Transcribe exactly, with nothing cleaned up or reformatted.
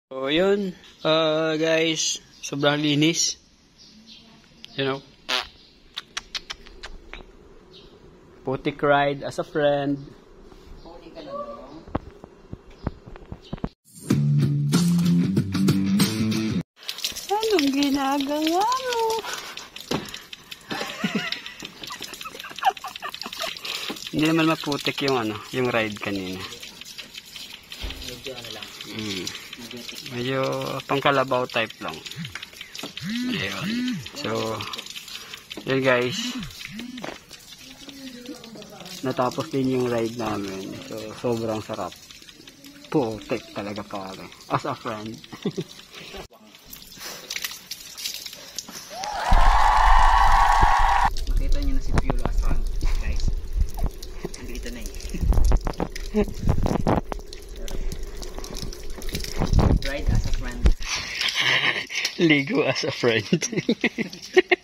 So, yun. Uh, guys, sobrang linis. You know. Putik ride as a friend. Anong ginagawa mo? Hindi naman maputik yung ano, yung ride kanina. Medyo ano lang. Mm. Medyo pangkalabaw type lang. Ayun. So, yun guys. Natapos din yung ride namin. So, sobrang sarap. Putik talaga pare. As a friend. Makita nyo na si Piolo as friend, guys. Nandito na eh. Ride as a friend. Ligo as a friend.